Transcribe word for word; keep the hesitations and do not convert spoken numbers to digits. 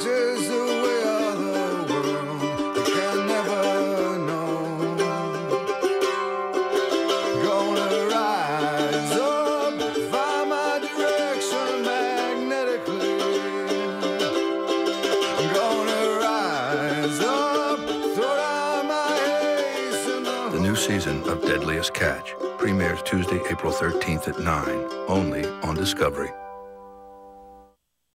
is the way of the world. You can never know. Gonna rise up, find my direction magnetically. Gonna rise up, throw down my ace in the... The new season of Deadliest Catch premieres Tuesday, April thirteenth at nine, only on Discovery.